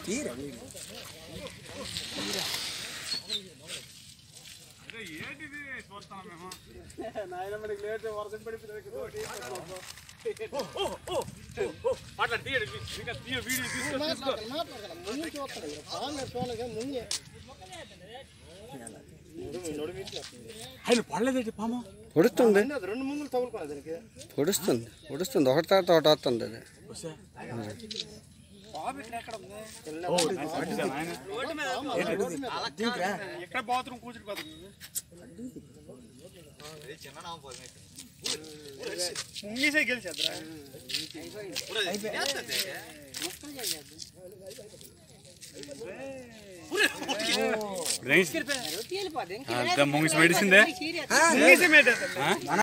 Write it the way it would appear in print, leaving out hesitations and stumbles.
తీరా నాయన మనకి లేట్ వర్షం పడిపోయింది పడలేదండి పాము పొడుస్తుంది రెండు ముందులు తగులుకోవాలి పొడుస్తుంది పొడుస్తుంది ఒకటి తర్వాత ఒకటి వస్తుంది అది ఎక్కడ బాత్రూమ్ కూర్చుని పోతుంది గెలిచేద్దరా ముగిసి మెడిసిందే